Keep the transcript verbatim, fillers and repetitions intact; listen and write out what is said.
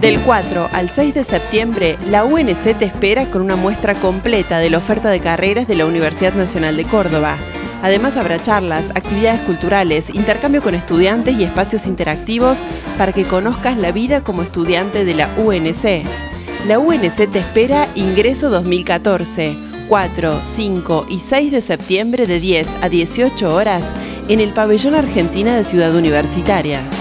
Del cuatro al seis de septiembre, la U N C te espera con una muestra completa de la oferta de carreras de la Universidad Nacional de Córdoba. Además habrá charlas, actividades culturales, intercambio con estudiantes y espacios interactivos para que conozcas la vida como estudiante de la U N C. La U N C te espera ingreso dos mil catorce, cuatro, cinco y seis de septiembre de diez a dieciocho horas en el Pabellón Argentina de Ciudad Universitaria.